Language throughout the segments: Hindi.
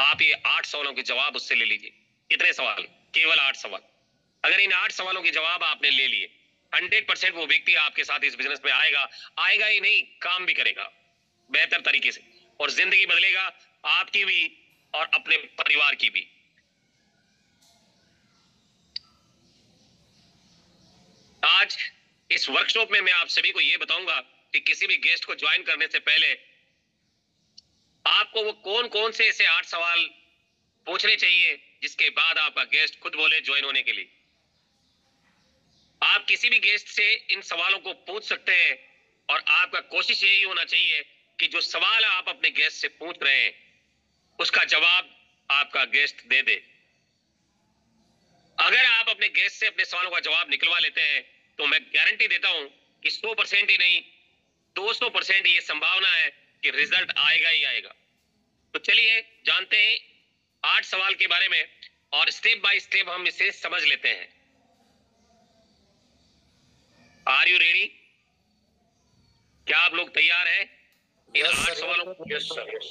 आप ये 8 सवालों के जवाब उससे ले लीजिए। कितने सवाल? केवल 8 सवाल। अगर इन 8 सवालों के जवाब आपने ले लिए, 100% वो व्यक्ति आपके साथ इस बिजनेस में आएगा। आएगा ही नहीं, काम भी करेगा बेहतर तरीके से, और जिंदगी बदलेगा, आपकी भी और अपने परिवार की भी। आज इस वर्कशॉप में मैं आप सभी को यह बताऊंगा कि किसी भी गेस्ट को ज्वाइन करने से पहले आपको वो कौन कौन से ऐसे 8 सवाल पूछने चाहिए जिसके बाद आपका गेस्ट खुद बोले ज्वाइन होने के लिए। आप किसी भी गेस्ट से इन सवालों को पूछ सकते हैं, और आपका कोशिश यही होना चाहिए कि जो सवाल आप अपने गेस्ट से पूछ रहे हैं उसका जवाब आपका गेस्ट दे दे। अगर आप अपने गेस्ट से अपने सवालों का जवाब निकलवा लेते हैं तो मैं गारंटी देता हूं कि 100% ही नहीं, 200% ये संभावना है कि रिजल्ट आएगा ही आएगा। तो चलिए जानते हैं 8 सवाल के बारे में, और स्टेप बाय स्टेप हम इसे समझ लेते हैं। Are you ready? क्या आप लोग तैयार हैं इन 8 सवालों को? Yes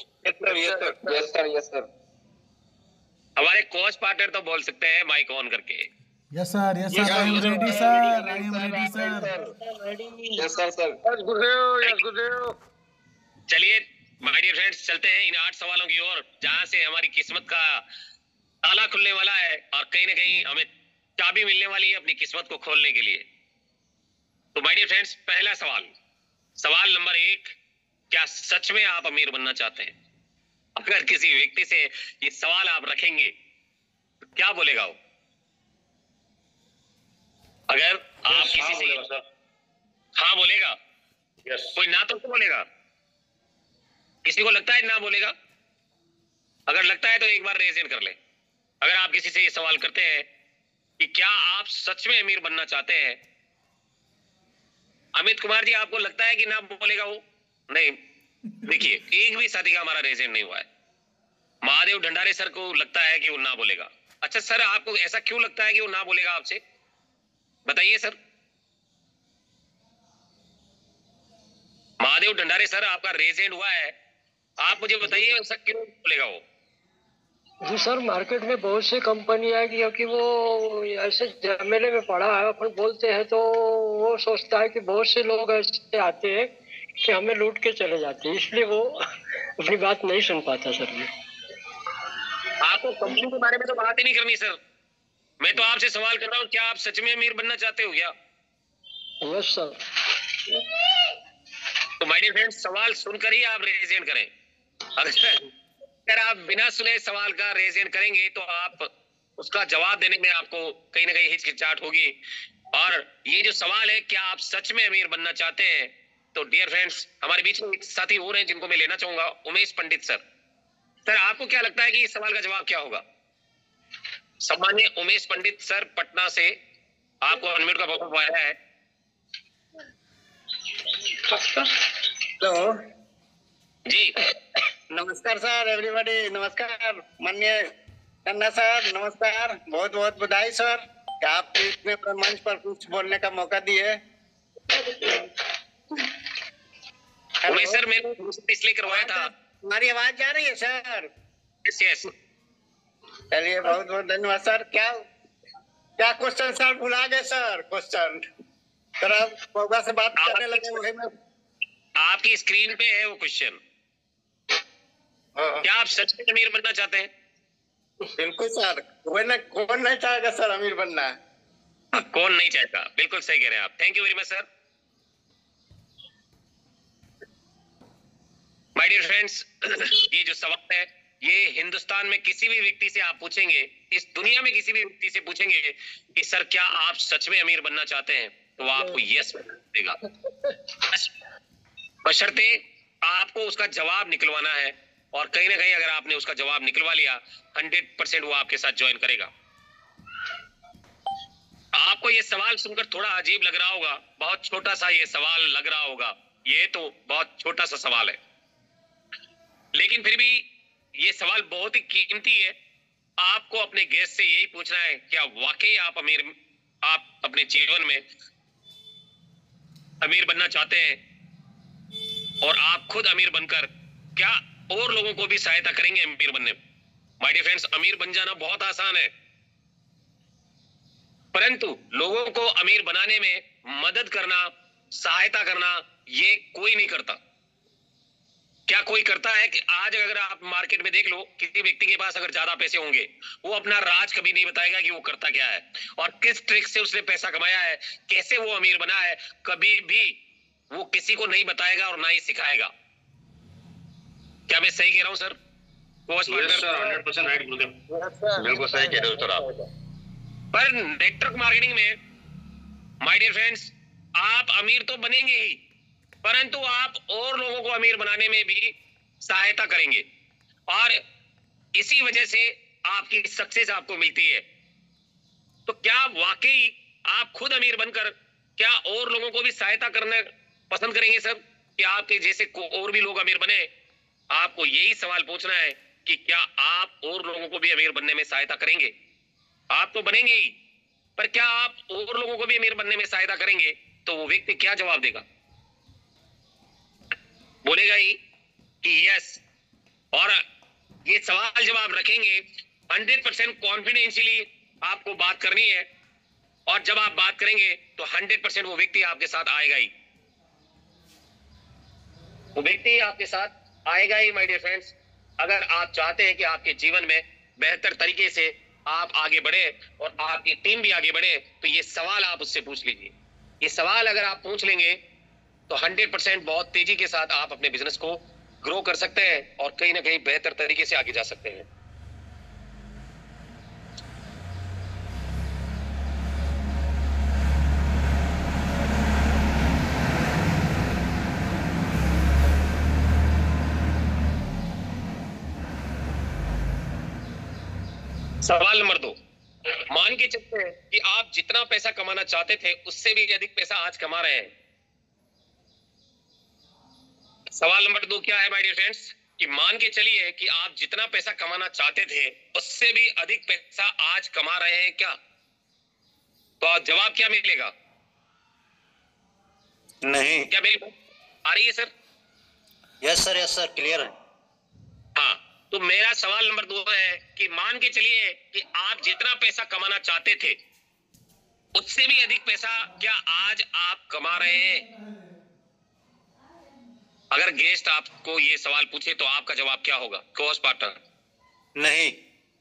sir. हमारे कोच पार्टनर तो बोल सकते हैं माइक ऑन करके। Yes sir, I am ready sir, I am ready sir. Yes sir. चलिए माय डियर फ्रेंड्स, चलते हैं इन 8 सवालों की ओर, जहां से हमारी किस्मत का ताला खुलने वाला है और कहीं ना कहीं हमें चाबी मिलने वाली है अपनी किस्मत को खोलने के लिए। तो माय डियर फ्रेंड्स, पहला सवाल, सवाल नंबर 1, क्या सच में आप अमीर बनना चाहते हैं? अगर किसी व्यक्ति से ये सवाल आप रखेंगे तो क्या बोलेगा वो? अगर आप किसी से हाँ बोलेगा, कोई ना तो बोलेगा? किसी को लगता है ना बोलेगा? अगर लगता है तो एक बार रेज हैंड कर ले। अगर आप किसी से ये सवाल करते हैं कि क्या आप सच में अमीर बनना चाहते हैं, अमित कुमार जी, आपको लगता है कि ना बोलेगा वो? नहीं, देखिए एक भी साथी का हमारा रेज हैंड नहीं हुआ है। महादेव भंडारे सर को लगता है कि वो ना बोलेगा। अच्छा सर, आपको ऐसा क्यों लगता है कि वो ना बोलेगा आपसे, बताइए सर। महादेव भंडारे सर, आपका रेज हैंड हुआ है, आप मुझे बताइए ऐसा क्यों बोलेगा वो? जी सर, मार्केट में बहुत सी कंपनी है क्योंकि वो ऐसे झमेले में पड़ा है, अपन बोलते हैं तो वो सोचता है कि बहुत से लोग ऐसे आते हैं कि हमें लूट के चले जाते हैं, इसलिए वो अपनी बात नहीं सुन पाता सर। जी, आपको कंपनी के बारे में तो बात ही नहीं करनी सर, मैं तो आपसे सवाल कर रहा हूँ, क्या आप सच में अमीर बनना चाहते हो क्या? Yes sir. तो माय डियर फ्रेंड्स, सवाल सुनकर ही आप रेज हैंड करें। अगर आप बिना सुने सवाल का रेज हैंड करेंगे तो आप उसका जवाब देने में आपको कहीं ना कहीं हिचकिचाहट होगी। और ये जो सवाल है, क्या आप सच में अमीर बनना चाहते हैं, तो डियर फ्रेंड्स, हमारे बीच में एक साथी और हैं जिनको मैं लेना चाहूंगा, उमेश पंडित सर। सर, आपको क्या लगता है कि इस सवाल का जवाब क्या होगा? सम्मानीय उमेश पंडित सर पटना से, आपको अनम्यूट का मौका पाया है। हेलो जी नमस्कार सर, एवरीबॉडी नमस्कार। माननीय खन्ना सर नमस्कार, बहुत बहुत बधाई सर कि आप इतने मंच पर कुछ बोलने का मौका दिए। उमेश सर, मैंने इसलिए करवाया था। हमारी आवाज जा रही है सर? यस। चलिए बहुत बहुत धन्यवाद सर। क्या क्या क्वेश्चन सर? भुला गए सर क्वेश्चन, सर मौका से बात करने लगे वही में। आपकी स्क्रीन पे है वो क्वेश्चन, क्या आप सच में अमीर बनना चाहते हैं? बिल्कुल सर, कौन नहीं चाहेगा सर अमीर बनना? कौन नहीं चाहेगा, बिल्कुल सही कह रहे हैं आप। Thank you very much sir. My dear friends, ये जो सवाल है, ये हिंदुस्तान में किसी भी व्यक्ति से आप पूछेंगे, इस दुनिया में किसी भी व्यक्ति से पूछेंगे कि सर क्या आप सच में अमीर बनना चाहते हैं, तो वो आपको यस देगा, बशर्ते आपको उसका जवाब निकलवाना है। और कहीं ना कहीं अगर आपने उसका जवाब निकलवा लिया, 100% वो आपके साथ ज्वाइन करेगा। आपको ये सवाल सुनकर थोड़ा अजीब लग रहा होगा, बहुत छोटा सा ये सवाल लग रहा होगा, ये तो बहुत छोटा सा सवाल है, लेकिन फिर भी ये सवाल बहुत ही कीमती है। आपको अपने गेस्ट से यही पूछना है, क्या वाकई आप अपने जीवन में अमीर बनना चाहते हैं, और आप खुद अमीर बनकर क्या और लोगों को भी सहायता करेंगे अमीर बनने में? माय डियर फ्रेंड्स, अमीर बन जाना बहुत आसान है, परंतु लोगों को अमीर बनाने में मदद करना, सहायता करना, ये कोई नहीं करता। क्या कोई करता है? कि आज अगर आप मार्केट में देख लो, किसी व्यक्ति के पास अगर ज्यादा पैसे होंगे, वो अपना राज कभी नहीं बताएगा कि वो करता क्या है और किस ट्रिक से उसने पैसा कमाया है, कैसे वो अमीर बना है, कभी भी वो किसी को नहीं बताएगा और ना ही सिखाएगा। क्या मैं सही कह रहा हूं सर? Yes, sir, 100% right, गुरुदेव। बिल्कुल सही कह रहे हो सर आप। पर नेटवर्क मार्केटिंग में माय डियर फ्रेंड्स, आप अमीर तो बनेंगे ही, परंतु आप और लोगों को अमीर बनाने में भी सहायता करेंगे और इसी वजह से आपकी सक्सेस आपको मिलती है। तो क्या वाकई आप खुद अमीर बनकर क्या और लोगों को भी सहायता करना पसंद करेंगे सर? कि आपके जैसे और भी लोग अमीर बने? आपको यही सवाल पूछना है कि क्या आप और लोगों को भी अमीर बनने में सहायता करेंगे? आप तो बनेंगे ही, पर क्या आप और लोगों को भी अमीर बनने में सहायता करेंगे? तो वो व्यक्ति क्या जवाब देगा? बोलेगा ही कि यस। और ये सवाल जब आप रखेंगे 100% कॉन्फिडेंशियली आपको बात करनी है, और जब आप बात करेंगे तो 100% वो व्यक्ति आपके साथ आएगा ही, वो व्यक्ति आपके साथ आएगा ही माय डियर फ्रेंड्स। अगर आप चाहते हैं कि आपके जीवन में बेहतर तरीके से आप आगे बढ़े और आपकी टीम भी आगे बढ़े, तो ये सवाल आप उससे पूछ लीजिए। ये सवाल अगर आप पूछ लेंगे तो 100% बहुत तेजी के साथ आप अपने बिजनेस को ग्रो कर सकते हैं और कहीं ना कहीं बेहतर तरीके से आगे जा सकते हैं। सवाल नंबर 2, मान के चलते हैं कि आप जितना पैसा कमाना चाहते थे उससे भी अधिक पैसा आज कमा रहे हैं। सवाल नंबर 2 क्या है माय डियर फ्रेंड्स? कि मान के चलिए कि आप जितना पैसा कमाना चाहते थे उससे भी अधिक पैसा आज कमा रहे हैं क्या? तो जवाब क्या मिलेगा? नहीं। क्या मेरी आ रही है सर? यस सर, क्लियर है। हाँ, तो मेरा सवाल नंबर 2 है कि मान के चलिए कि आप जितना पैसा कमाना चाहते थे उससे भी अधिक पैसा क्या आज आप कमा रहे हैं? अगर गेस्ट आपको ये सवाल पूछे तो आपका जवाब क्या होगा कोस्ट पार्टनर? नहीं।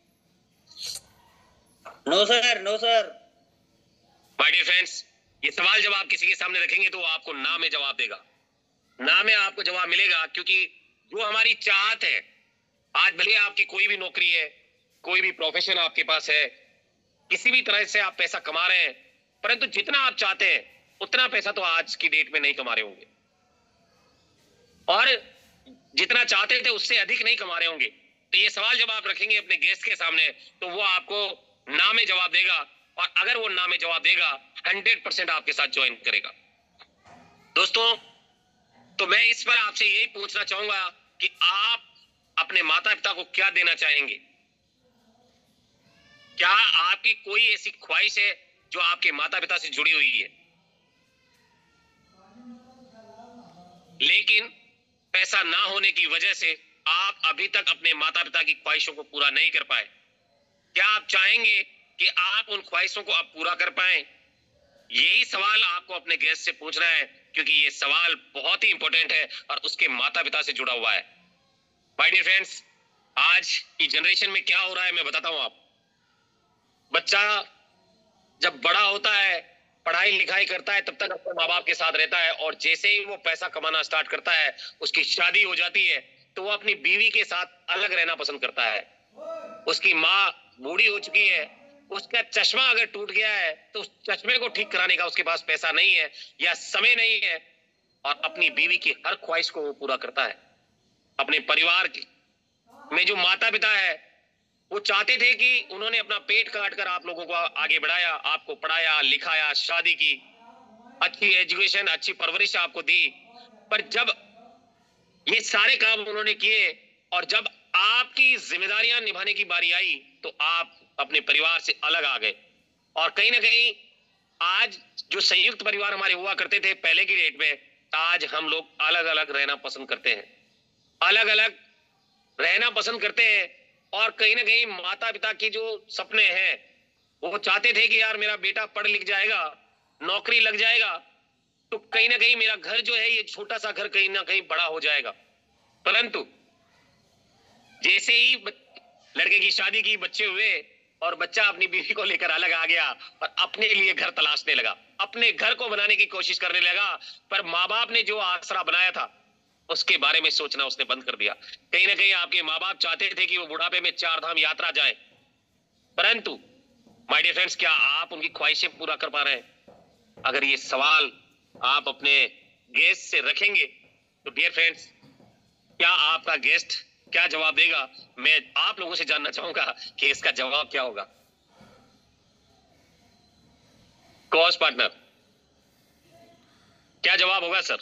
No sir. My dear friends, ये सवाल जब आप किसी के सामने रखेंगे तो वो आपको ना में जवाब देगा। ना में आपको जवाब मिलेगा, क्योंकि जो हमारी चाहत है, आज भले आपकी कोई भी नौकरी है, कोई भी प्रोफेशन आपके पास है, किसी भी तरह से आप पैसा कमा रहे हैं, परंतु जितना आप चाहते हैं उतना पैसा तो आज की डेट में नहीं कमा रहे होंगे, और जितना चाहते थे उससे अधिक नहीं कमा रहे होंगे। तो ये सवाल जब आप रखेंगे अपने गेस्ट के सामने तो वो आपको ना में जवाब देगा, और अगर वो ना में जवाब देगा 100% आपके साथ ज्वाइन करेगा। दोस्तों, तो मैं इस पर आपसे यही पूछना चाहूंगा कि आप अपने माता पिता को क्या देना चाहेंगे? क्या आपकी कोई ऐसी ख्वाहिश है जो आपके माता पिता से जुड़ी हुई है, लेकिन पैसा ना होने की वजह से आप अभी तक अपने माता पिता की ख्वाहिशों को पूरा नहीं कर पाए? क्या आप चाहेंगे कि आप उन ख्वाहिशों को अब पूरा कर पाएं? यही सवाल आपको अपने गेस्ट से पूछना है, क्योंकि ये सवाल बहुत ही इंपॉर्टेंट है और उसके माता पिता से जुड़ा हुआ है। माय डियर फ्रेंड्स, आज की जनरेशन में क्या हो रहा है मैं बताता हूं। आप बच्चा जब बड़ा होता है, पढ़ाई लिखाई करता है, तब तक अपने माँ बाप के साथ रहता है, और जैसे ही वो पैसा कमाना स्टार्ट करता है, उसकी शादी हो जाती है, तो वो अपनी बीवी के साथ अलग रहना पसंद करता है। उसकी माँ बूढ़ी हो चुकी है, उसका चश्मा अगर टूट गया है तो उस चश्मे को ठीक कराने का उसके पास पैसा नहीं है या समय नहीं है, और अपनी बीवी की हर ख्वाहिश को वो पूरा करता है। अपने परिवार में जो माता पिता है, वो चाहते थे कि उन्होंने अपना पेट काट कर आप लोगों को आगे बढ़ाया, आपको पढ़ाया लिखाया, शादी की, अच्छी एजुकेशन, अच्छी परवरिश आपको दी, पर जब ये सारे काम उन्होंने किए और जब आपकी जिम्मेदारियां निभाने की बारी आई तो आप अपने परिवार से अलग आ गए। और कहीं ना कहीं आज जो संयुक्त परिवार हमारे हुआ करते थे पहले की डेट में, आज हम लोग अलग अलग रहना पसंद करते हैं। अलग अलग रहना पसंद करते हैं और कहीं ना कहीं माता पिता की जो सपने हैं, वो चाहते थे कि यार मेरा बेटा पढ़ लिख जाएगा, नौकरी लग जाएगा, तो कहीं ना कहीं मेरा घर जो है, ये छोटा सा घर कहीं ना कहीं बड़ा हो जाएगा। परंतु जैसे ही लड़के की शादी की, बच्चे हुए, और बच्चा अपनी बीवी को लेकर अलग आ गया और अपने लिए घर तलाशने लगा, अपने घर को बनाने की कोशिश करने लगा, पर माँ बाप ने जो आसरा बनाया था उसके बारे में सोचना उसने बंद कर दिया। कहीं ना कहीं आपके माँ बाप चाहते थे कि वो बुढ़ापे में 4 धाम यात्रा जाए, परंतु माय डियर फ्रेंड्स, क्या आप उनकी ख्वाहिशें पूरा कर पा रहे हैं? अगर ये सवाल आप अपने गेस्ट से रखेंगे तो डियर फ्रेंड्स, क्या आपका गेस्ट क्या जवाब देगा? मैं आप लोगों से जानना चाहूंगा कि इसका जवाब क्या होगा। कोर्स पार्टनर, क्या जवाब होगा सर?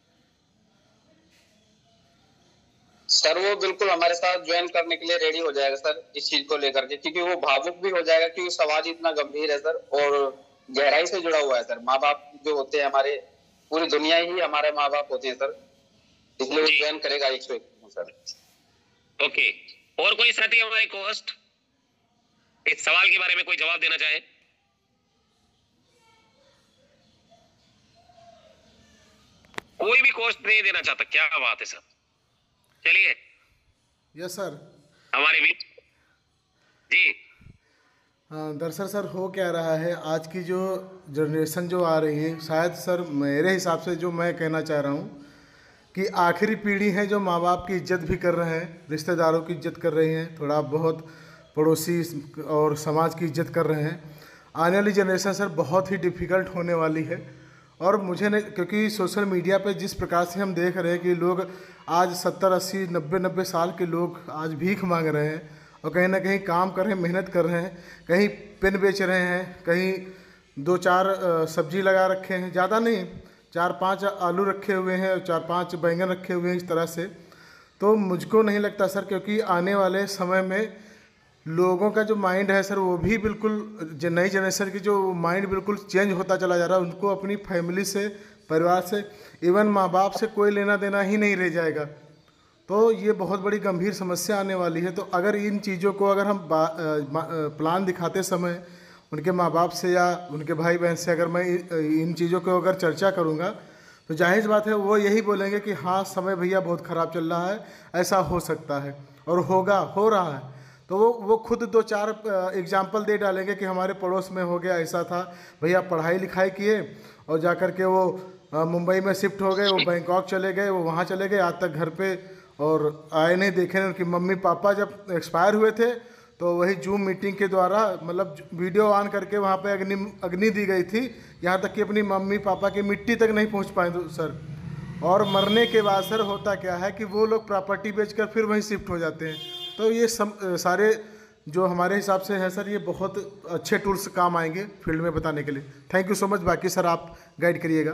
सर वो बिल्कुल हमारे साथ ज्वाइन करने के लिए रेडी हो जाएगा सर, इस चीज को लेकर के, क्योंकि वो भावुक भी हो जाएगा, क्योंकि सवाल ही इतना गंभीर है सर और गहराई से जुड़ा हुआ है सर। माँ बाप जो होते हैं हमारे, पूरी दुनिया ही हमारे माँ बाप होते हैं सर, इसलिए वो ज्वाइन करेगा 101 सर। ओके, और कोई साथी हमारे कोस्ट इस सवाल के बारे में कोई जवाब देना चाहे? कोई भी कोस्ट नहीं देना चाहता? क्या बात है सर, चलिए। Yes sir. हमारे बीच जी। हाँ, दरअसल सर हो क्या रहा है, आज की जो जनरेशन जो आ रही है, शायद सर मेरे हिसाब से जो मैं कहना चाह रहा हूँ कि आखिरी पीढ़ी है जो माँ बाप की इज्जत भी कर रहे हैं, रिश्तेदारों की इज्जत कर रही हैं, थोड़ा बहुत पड़ोसी और समाज की इज्जत कर रहे हैं। आने वाली जनरेशन सर बहुत ही डिफ़िकल्ट होने वाली है। और मुझे नहीं, क्योंकि सोशल मीडिया पे जिस प्रकार से हम देख रहे हैं कि लोग आज 70, 80, 90 साल के लोग आज भीख मांग रहे हैं और कहीं ना कहीं काम कर रहे हैं, मेहनत कर रहे हैं, कहीं पेन बेच रहे हैं, कहीं 2-4 सब्जी लगा रखे हैं, ज़्यादा नहीं, 4-5 आलू रखे हुए हैं और 4-5 बैंगन रखे हुए हैं, इस तरह से। तो मुझको नहीं लगता सर, क्योंकि आने वाले समय में लोगों का जो माइंड है सर, वो भी बिल्कुल नई जनरेशन की जो माइंड बिल्कुल चेंज होता चला जा रहा है। उनको अपनी फैमिली से, परिवार से, इवन माँ बाप से कोई लेना देना ही नहीं रह जाएगा। तो ये बहुत बड़ी गंभीर समस्या आने वाली है। तो अगर इन चीज़ों को अगर हम प्लान दिखाते समय उनके माँ बाप से या उनके भाई बहन से अगर मैं इन चीज़ों को अगर चर्चा करूँगा, तो जाहिर बात है वो यही बोलेंगे कि हाँ समय भैया बहुत ख़राब चल रहा है, ऐसा हो सकता है और होगा, हो रहा है। तो वो खुद 2-4 एग्जाम्पल दे डालेंगे कि हमारे पड़ोस में हो गया, ऐसा था भैया, पढ़ाई लिखाई किए और जा कर के वो मुंबई में शिफ्ट हो गए, वो बैंकॉक चले गए, वो वहाँ चले गए, आज तक घर पे और आए नहीं, देखे नहीं। उनकी मम्मी पापा जब एक्सपायर हुए थे तो वही जूम मीटिंग के द्वारा, मतलब वीडियो ऑन करके वहाँ पे अग्नि दी गई थी, यहाँ तक कि अपनी मम्मी पापा की मिट्टी तक नहीं पहुँच पाए सर। और मरने के बाद सर होता क्या है कि वो लोग प्रॉपर्टी बेचकर फिर वहीं शिफ्ट हो जाते हैं। तो ये सारे जो हमारे हिसाब से है सर, ये बहुत अच्छे टूल्स काम आएंगे फील्ड में बताने के लिए। Thank you so much. बाकी सर आप गाइड करिएगा।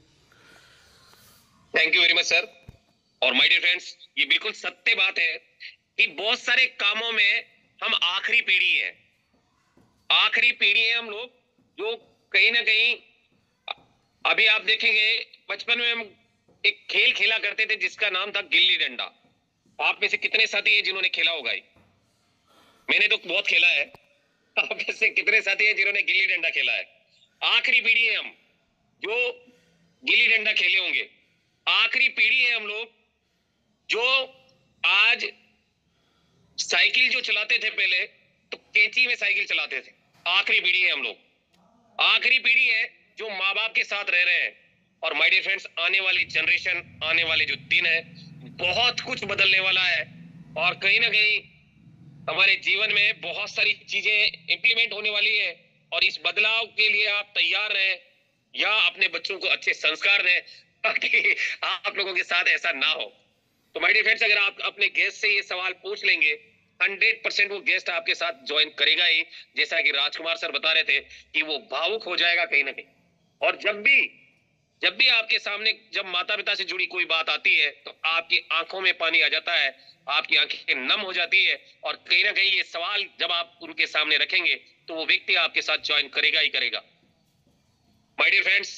Thank you very much sir. और माय डियर फ्रेंड्स, ये बिल्कुल सत्य बात है कि बहुत सारे कामों में हम आखिरी पीढ़ी है, आखिरी पीढ़ी है हम लोग, जो कहीं ना कहीं, अभी आप देखेंगे बचपन में हम एक खेल खेला करते थे जिसका नाम था गिल्ली डंडा। आप में से कितने साथी हैं जिन्होंने खेला होगा? मैंने तो बहुत खेला है। आप में से कितने साथी हैं जिन्होंने गिल्ली डंडा खेला है? आखिरी पीढ़ी है हम जो गिल्ली डंडा खेले होंगे। आखिरी पीढ़ी है हम लोग जो आज साइकिल जो चलाते थे, पहले तो कैंची में साइकिल चलाते थे। आखिरी पीढ़ी है हम लोग। आखिरी पीढ़ी है जो माँ बाप के साथ रह रहे हैं। और माय डियर फ्रेंड्स, आने वाली जनरेशन, आने वाले जो दिन है, बहुत कुछ बदलने वाला है। और कहीं ना कहीं हमारे जीवन में बहुत सारी चीजें इंप्लीमेंट होने वाली है। और इस बदलाव के लिए आप तैयार रहें या अपने बच्चों को अच्छे संस्कार दें ताकि आप लोगों के साथ ऐसा ना हो। तो माय डियर फ्रेंड्स, अगर आप अपने गेस्ट से ये सवाल पूछ लेंगे, 100% वो गेस्ट आपके साथ ज्वाइन करेगा ही। जैसा कि राजकुमार सर बता रहे थे कि वो भावुक हो जाएगा कहीं ना कहीं। और जब भी आपके सामने जब माता पिता से जुड़ी कोई बात आती है तो आपकी आंखों में पानी आ जाता है, आपकी आंखें नम हो जाती है। और कहीं ना कहीं ये सवाल जब आप उनके सामने रखेंगे तो वो व्यक्ति आपके साथ ज्वाइन करेगा ही करेगा। माय डियर फ्रेंड्स,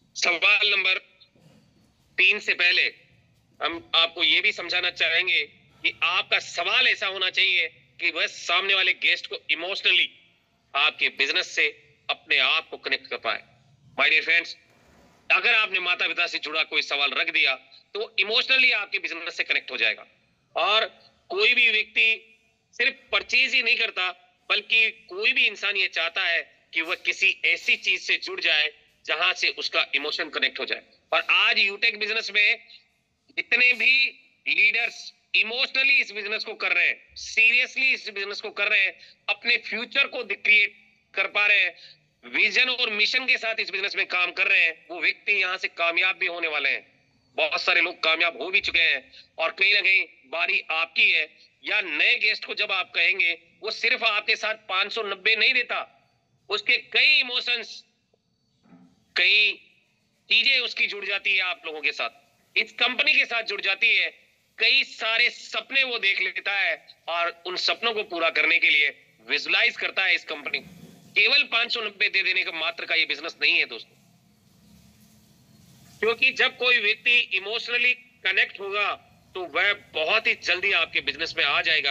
सवाल नंबर 3 से पहले हम आपको ये भी समझाना चाहेंगे कि आपका सवाल ऐसा होना चाहिए कि वह सामने वाले गेस्ट को इमोशनली आपके बिजनेस से अपने आप को कनेक्ट कर पाए। माय डियर फ्रेंड्स, अगर आपने माता पिता से जुड़ा कोई सवाल रख दिया तो इमोशनली आपके बिजनेस से कनेक्ट हो जाएगा। और कोई भी व्यक्ति सिर्फ परचेज ही नहीं करता, बल्कि कोई भी इंसान ये चाहता है कि वह किसी ऐसी चीज से जुड़ जाए जहां से उसका इमोशन कनेक्ट हो जाए। और आज यूटेक बिजनेस में जितने भी लीडर्स इमोशनली इस बिजनेस को कर रहे हैं, सीरियसली इस बिजनेस को कर रहे हैं, अपने फ्यूचर को क्रिएट कर पा रहे हैं, विजन और मिशन के साथ इस बिजनेस में काम कर रहे हैं, वो व्यक्ति यहाँ से कामयाब भी होने वाले हैं। बहुत सारे लोग कामयाब हो भी चुके हैं और कहीं ना कहीं बारी आपकी है। या नए गेस्ट को जब आप कहेंगे, वो सिर्फ आपके साथ 590 नहीं देता, उसके कई इमोशंस, कई चीजें उसकी जुड़ जाती है आप लोगों के साथ, इस कंपनी के साथ जुड़ जाती है। कई सारे सपने वो देख लेता है और उन सपनों को पूरा करने के लिए विजुलाइज करता है इस कंपनी। केवल 590 दे देने का मात्र का ये बिजनेस नहीं है दोस्तों, क्योंकि जब कोई व्यक्ति इमोशनली कनेक्ट होगा तो वह बहुत ही जल्दी आपके बिजनेस में आ जाएगा।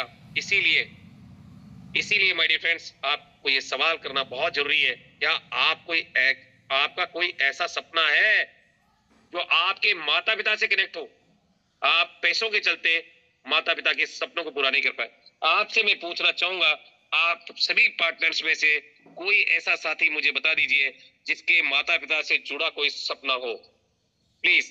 इसीलिए माय डियर फ्रेंड्स, आपको ये सवाल करना बहुत जरूरी है, क्या आपका कोई ऐसा सपना है जो आपके माता पिता से कनेक्ट हो? आप पैसों के चलते माता पिता के सपनों को पूरा नहीं कर पाए। आपसे मैं पूछना चाहूंगा, आप सभी पार्टनर्स में से कोई ऐसा साथी मुझे बता दीजिए जिसके माता पिता से जुड़ा कोई सपना हो, प्लीज,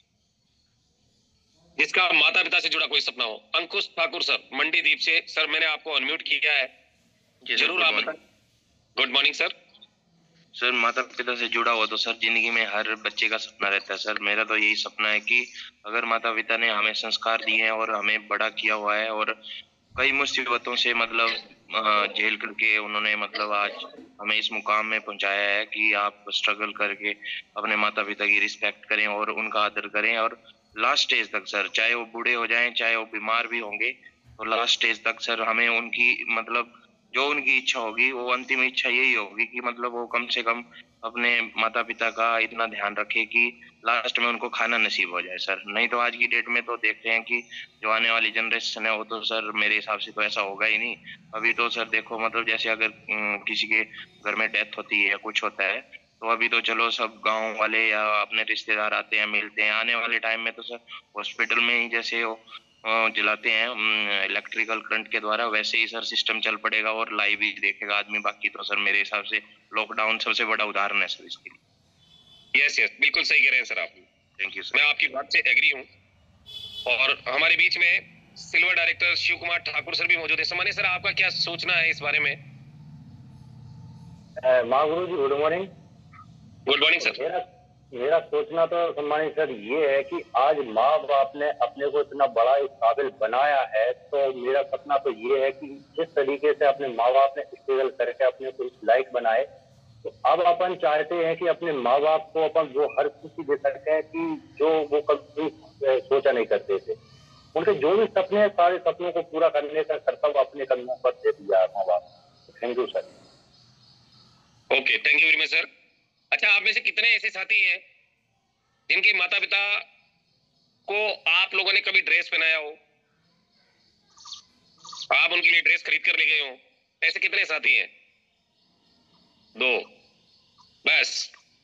जिसका माता पिता से जुड़ा कोई सपना हो। अंकुश ठाकुर सर, मंडीदीप से। सर मैंने आपको अनम्यूट किया है, जरूर आप बताएं। Good morning sir. सर माता पिता से जुड़ा हुआ तो सर जिंदगी में हर बच्चे का सपना रहता है सर। मेरा तो यही सपना है कि अगर माता पिता ने हमें संस्कार दिए हैं और हमें बड़ा किया हुआ है और कई मुसीबतों से मतलब झेल करके उन्होंने मतलब आज हमें इस मुकाम में पहुंचाया है कि आप स्ट्रगल करके अपने माता पिता की रिस्पेक्ट करें और उनका आदर करें और लास्ट स्टेज तक सर, चाहे वो बूढ़े हो जाएं, चाहे वो बीमार भी होंगे, तो लास्ट स्टेज तक सर हमें उनकी मतलब जो उनकी इच्छा होगी, वो अंतिम इच्छा यही होगी कि मतलब वो कम से कम अपने माता पिता का इतना ध्यान रखे कि लास्ट में उनको खाना नसीब हो जाए सर। नहीं तो आज की डेट में तो देखते हैं कि जो आने वाली जनरेशन है वो तो सर मेरे हिसाब से तो ऐसा होगा ही नहीं। अभी तो सर देखो मतलब जैसे अगर किसी के घर में डेथ होती है या कुछ होता है तो अभी तो चलो सब गांव वाले या अपने रिश्तेदार आते हैं, मिलते हैं। आने वाले टाइम में तो सर हॉस्पिटल में ही जैसे वो जलाते हैं इलेक्ट्रिकल करंट के द्वारा, वैसे ही सर सिस्टम चल पड़ेगा और लाइव ही देखेगा आदमी। बाकी तो सर मेरे हिसाब से लॉकडाउन सबसे बड़ा उदाहरण है सर इसके लिए। यस, बिल्कुल सही कह रहे हैं सर आप। Thank you sir. मैं आपकी बात से एग्री हूँ। और हमारे बीच में silver director Shiv Kumar Thakur sir भी मौजूद है। सम्मानित सर, आपका क्या सोचना है इस बारे में? Mahaguru ji good morning. Good morning sir. मेरा सोचना तो सम्मानित सर ये है कि आज माँ बाप ने अपने को इतना बड़ा इस काबिल बनाया है, तो मेरा सपना तो ये है कि जिस तरीके से अपने माँ बाप ने स्ट्रगल करके अपने को इस लायक बनाए, तो अब अपन चाहते हैं कि अपने माँ बाप को अपन वो हर खुशी दे सकते हैं कि जो वो कभी सोचा नहीं करते थे। उनके जो भी सपने हैं, सारे सपनों को पूरा करने का कर्तव्य अपने कंधों पर दे दिया माँ बाप। Thank you sir. Okay, thank you very much sir. अच्छा, आप में से कितने ऐसे साथी हैं जिनके माता पिता को आप लोगों ने कभी ड्रेस पहनाया हो, आप उनके लिए ड्रेस खरीद कर ले गए हो? ऐसे कितने साथी हैं? 2 बस।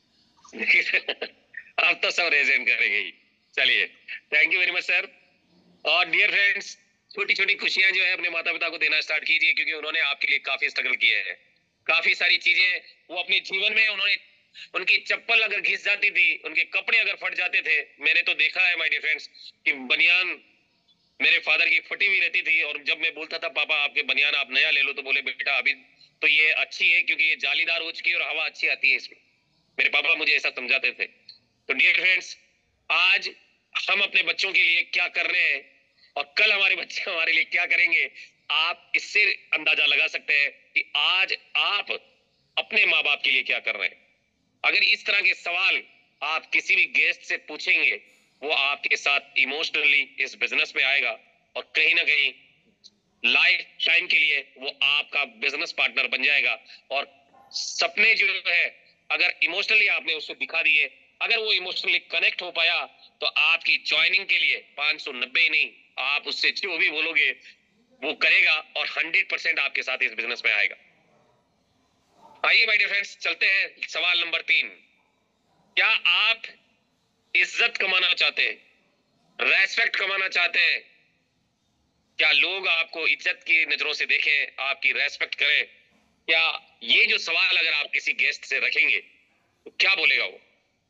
आप तो सब रेजेंट करेंगे ही। चलिए, thank you very much sir. और डियर फ्रेंड्स, छोटी छोटी खुशियां जो है अपने माता पिता को देना स्टार्ट कीजिए, क्योंकि उन्होंने आपके लिए काफी स्ट्रगल किया है। काफी सारी चीजें वो अपने जीवन में उन्होंने, उनकी चप्पल अगर घिस जाती थी, उनके कपड़े अगर फट जाते थे, मैंने तो देखा है माय डियर फ्रेंड्स कि बनियान मेरे फादर की फटी हुई रहती थी, और जब मैं बोलता था पापा आपके बनियान आप नया ले लो, तो बोले बेटा अभी तो ये अच्छी है क्योंकि ये जालीदार हो चुकी है और हवा अच्छी आती है इसमें। मेरे पापा मुझे ऐसा समझाते थे। तो डियर फ्रेंड्स, आज हम अपने बच्चों के लिए क्या कर रहे हैं और कल हमारे बच्चे हमारे लिए क्या करेंगे, आप इससे अंदाजा लगा सकते हैं कि आज आप अपने माँ बाप के लिए क्या कर रहे हैं। अगर इस तरह के सवाल आप किसी भी गेस्ट से पूछेंगे, वो आपके साथ इमोशनली इस बिजनेस में आएगा और कहीं ना कहीं लाइफ टाइम के लिए वो आपका बिजनेस पार्टनर बन जाएगा। और सपने जो है अगर इमोशनली आपने उसको दिखा दिए, अगर वो इमोशनली कनेक्ट हो पाया, तो आपकी ज्वाइनिंग के लिए 590 ही नहीं, आप उससे जो भी बोलोगे वो करेगा और 100% आपके साथ इस बिजनेस में आएगा। आइए माय डियर फ्रेंड्स, चलते हैं सवाल नंबर 3। क्या आप इज्जत कमाना चाहते हैं, रेस्पेक्ट कमाना चाहते हैं? क्या लोग आपको इज्जत की नजरों से देखें, आपकी रेस्पेक्ट करें? क्या ये जो सवाल अगर आप किसी गेस्ट से रखेंगे तो क्या बोलेगा वो?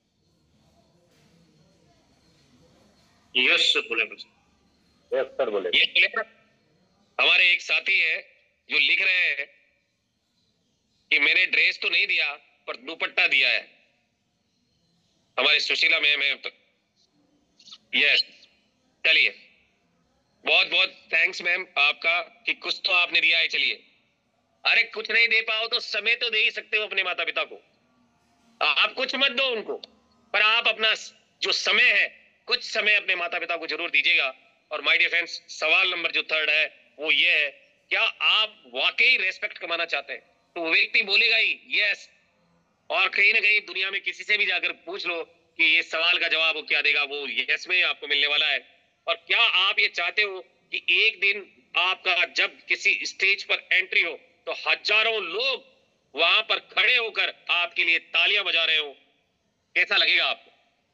यस बोलेगा। यस सर बोले। ये बोलेगा। हमारे एक साथी है जो लिख रहे हैं कि मैंने ड्रेस तो नहीं दिया पर दुपट्टा दिया है। हमारी सुशीला मैम है। यस, चलिए, बहुत बहुत थैंक्स मैम आपका कि कुछ तो आपने दिया है। चलिए, अरे कुछ नहीं दे पाओ तो समय तो दे ही सकते हो अपने माता पिता को। आप कुछ मत दो उनको, पर आप अपना जो समय है, कुछ समय अपने माता पिता को जरूर दीजिएगा। और माय डियर फ्रेंड्स, सवाल नंबर जो 3 है वो ये है, क्या आप वाकई रेस्पेक्ट कमाना चाहते हैं? तो वो व्यक्ति बोलेगा ही यस, और कहीं ना कहीं दुनिया में किसी से भी जाकर पूछ लो कि ये सवाल का जवाब वो क्या देगा, वो यस में आपको मिलने वाला है। और क्या आप ये चाहते हो कि एक दिन आपका जब किसी स्टेज पर एंट्री हो तो हजारों लोग वहां पर खड़े होकर आपके लिए तालियां बजा रहे हो? कैसा लगेगा आपको?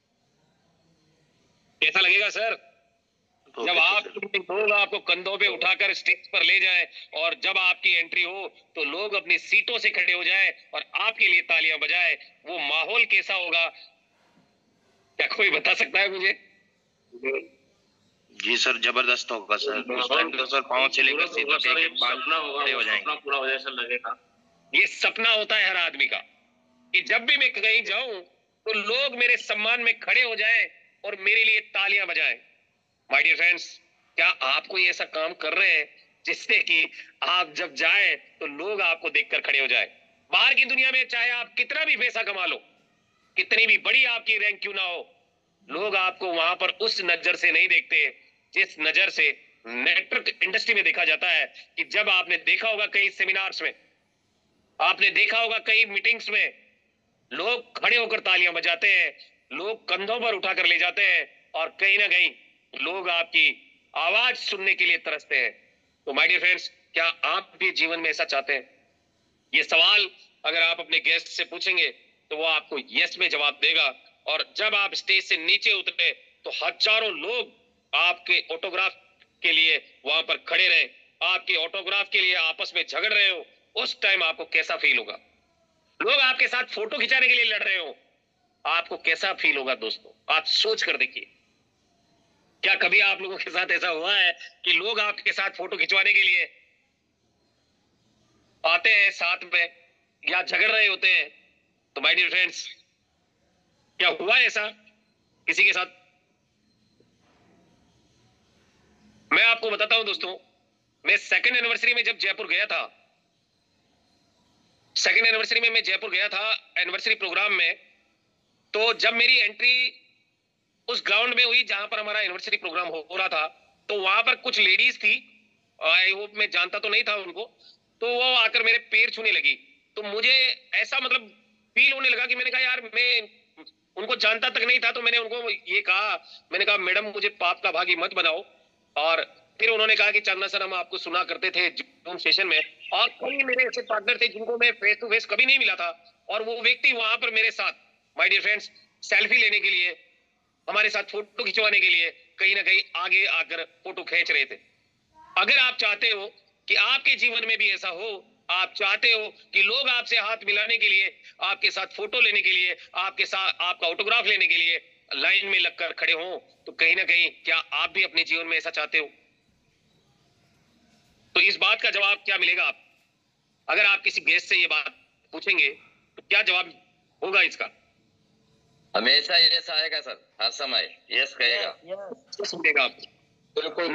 कैसा लगेगा सर? जब आप लोग आपको कंधों पे उठाकर स्टेज पर ले जाए और जब आपकी एंट्री हो तो लोग अपनी सीटों से खड़े हो जाए और आपके लिए तालियां बजाए, वो माहौल कैसा होगा? क्या कोई बता सकता है मुझे? जी सर, जबरदस्त होगा सर। उस टाइम तो सर पाँव से लेकर सीधे तक एक बाल खड़े हो जाएंगे। पूरा हो जाए सर, लगेगा। ये सपना होता है हर आदमी का कि जब भी मैं कहीं जाऊं तो लोग मेरे सम्मान में खड़े हो जाएं और मेरे लिए तालियां बजाएं। माय डियर फ्रेंड्स, क्या आप कोई ऐसा काम कर रहे हैं जिससे कि आप जब जाएं तो लोग आपको देखकर खड़े हो जाएं? बाहर की दुनिया में चाहे आप कितना भी पैसा कमा लो, कितनी भी बड़ी आपकी रैंक क्यों ना हो, लोग आपको वहां पर उस नजर से नहीं देखते जिस नजर से नेटवर्क इंडस्ट्री में देखा जाता है। कि जब आपने देखा होगा कई सेमिनार्स में, आपने देखा होगा कई मीटिंग्स में, लोग खड़े होकर तालियां बजाते हैं, लोग कंधों पर उठाकर ले जाते हैं और कहीं ना कहीं लोग आपकी आवाज सुनने के लिए तरसते हैं। तो माय डियर फ्रेंड्स, क्या आप भी जीवन में ऐसा चाहते हैं? ये सवाल अगर आप अपने गेस्ट से पूछेंगे तो वो आपको यस में जवाब देगा। और जब आप स्टेज से नीचे उतरे तो हजारों लोग आपके ऑटोग्राफ के लिए वहां पर खड़े रहे, आपके ऑटोग्राफ के लिए आपस में झगड़ रहे हो, उस टाइम आपको कैसा फील होगा? लोग आपके साथ फोटो खिंचाने के लिए लड़ रहे हो, आपको कैसा फील होगा? दोस्तों, आप सोच कर देखिए, क्या कभी आप लोगों के साथ ऐसा हुआ है कि लोग आपके साथ फोटो खिंचवाने के लिए आते हैं साथ में या झगड़ रहे होते हैं? तो माय डियर फ्रेंड्स, क्या हुआ ऐसा किसी के साथ? मैं आपको बताता हूं दोस्तों, मैं सेकंड एनिवर्सरी में जब जयपुर गया था, सेकंड एनिवर्सरी में मैं जयपुर गया था एनिवर्सरी प्रोग्राम में, तो जब मेरी एंट्री उस ग्राउंड में हुई जहां पर हमारा एनिवर्सरी प्रोग्राम हो रहा था, तो वहां पर कुछ लेडीज थी, आई होप मैं जानता तो नहीं था उनको, तो वो आकर मेरे पैर छूने लगी। तो मुझे ऐसा मतलब फील होने लगा कि मैंने कहा यार, मैं उनको जानता तक नहीं था, तो मैंने उनको ये कहा, मैंने कहा मैडम मुझे पाप का भागी मत बनाओ। और फिर उन्होंने कहा कि चंदना सर, हम आपको सुना करते थे जूम सेशन में, और कई मेरे ऐसे पार्टनर थे जिनको मैं फेस टू फेस कभी नहीं मिला था, और वो व्यक्ति वहां पर मेरे साथ, माय डियर फ्रेंड्स, सेल्फी लेने के लिए, हमारे साथ फोटो खिंचवाने के लिए कहीं ना कहीं आगे आकर फोटो खींच रहे थे। अगर आप चाहते हो कि आपके जीवन में भी ऐसा हो, आप चाहते हो कि लोग आपसे हाथ मिलाने के लिए, आपके साथ फोटो लेने के लिए, आपके साथ आपका ऑटोग्राफ लेने के लिए लाइन में लगकर खड़े हों, तो कहीं ना कहीं क्या आप भी अपने जीवन में ऐसा चाहते हो? तो इस बात का जवाब क्या मिलेगा? आप अगर आप किसी गेस्ट से ये बात पूछेंगे तो क्या जवाब होगा इसका? हमेशा यस आएगा सर, हर समय यस कहेगा। सुनेगा आप बिल्कुल।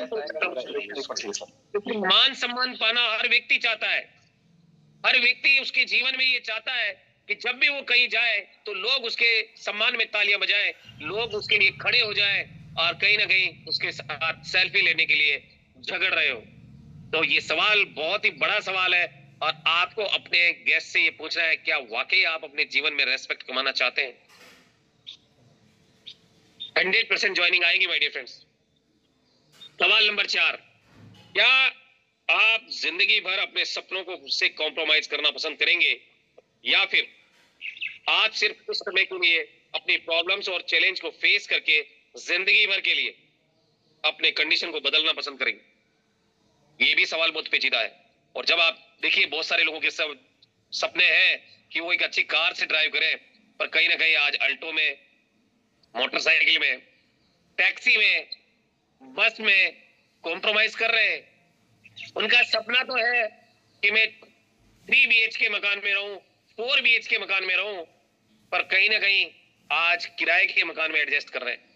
मान सम्मान पाना हर व्यक्ति चाहता है, हर व्यक्ति उसके जीवन में ये चाहता है कि जब भी वो कहीं जाए तो लोग उसके सम्मान में तालियां बजाएं, लोग उसके लिए खड़े हो जाएं और कहीं ना कहीं उसके साथ सेल्फी लेने के लिए झगड़ रहे हो। तो ये सवाल बहुत ही बड़ा सवाल है और आपको अपने गेस्ट से ये पूछना है, क्या वाकई आप अपने जीवन में रेस्पेक्ट कमाना चाहते हैं? 100% ज्वाइनिंग आएगी माय डियर फ्रेंड्स। सवाल नंबर 4, क्या आप जिंदगी भर अपने सपनों को से कॉम्प्रोमाइज करना पसंद करेंगे या फिर आप सिर्फ कुछ समय के लिए अपनी प्रॉब्लम्स और चैलेंज को फेस करके जिंदगी भर के लिए अपने कंडीशन को बदलना पसंद करेंगे? ये भी सवाल बहुत पेचीदा है। और जब आप देखिए, बहुत सारे लोगों के सब सपने हैं कि वो एक अच्छी कार से ड्राइव करें, पर कहीं ना कहीं आज अल्टो में, मोटरसाइकिल में, टैक्सी में, बस में कॉम्प्रोमाइज कर रहे हैं। उनका सपना तो है कि मैं 3 BHK मकान में रहूं, 4 BHK मकान में रहूं, पर कहीं ना कहीं आज किराए के मकान में एडजस्ट कर रहे हैं।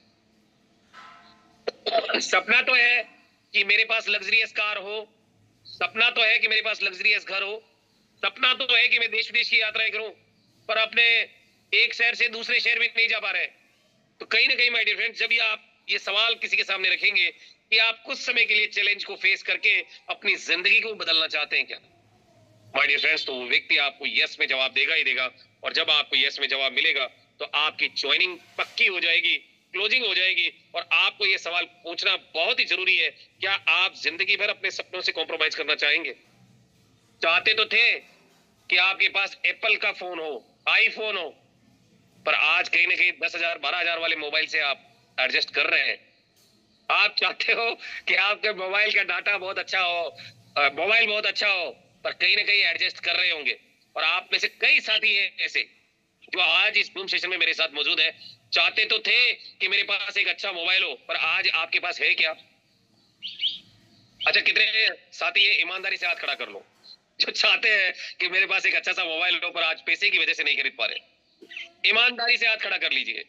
सपना तो है कि मेरे पास लग्जरियस कार हो, सपना तो है कि मेरे पास लग्जरियस घर हो, सपना तो है कि मैं देश विदेश की यात्राएं करूं, पर अपने एक शहर से दूसरे शहर में नहीं जा पा रहे। तो कहीं ना कहीं माय डियर फ्रेंड्स, जब आप ये सवाल किसी के सामने रखेंगे कि आप कुछ समय के लिए चैलेंज को फेस करके अपनी जिंदगी को बदलना चाहते हैं क्या, माय डियर फ्रेंड्स, तो वो व्यक्ति आपको यस में जवाब देगा ही देगा। और जब आपको यस में जवाब मिलेगा तो आपकी ज्वाइनिंग पक्की हो जाएगी, क्लोजिंग हो जाएगी। और आपको ये सवाल पूछना बहुत ही जरूरी है, क्या आप जिंदगी भर अपने सपनों से कॉम्प्रोमाइज करना चाहेंगे? चाहते तो थे कि आपके पास एप्पल का फोन हो, आईफोन हो, पर आज कहीं ना कहीं 10,000 12,000 वाले मोबाइल से आप एडजस्ट कर रहे हैं। आप चाहते हो कि आपके मोबाइल का डाटा बहुत अच्छा हो, मोबाइल बहुत अच्छा हो, पर कहीं ना कहीं एडजस्ट कर रहे होंगे। और आप में से कई साथी हैं ऐसे जो आज इस जूम सेशन में मेरे साथ मौजूद है। चाहते तो थे कि मेरे पास एक अच्छा मोबाइल हो, पर आज आपके पास है क्या? अच्छा, कितने साथी है, ईमानदारी से हाथ खड़ा कर लो, जो चाहते हैं कि मेरे पास एक अच्छा सा मोबाइल हो, पर आज पैसे की वजह से नहीं खरीद पा रहे। ईमानदारी से हाथ खड़ा कर लीजिए।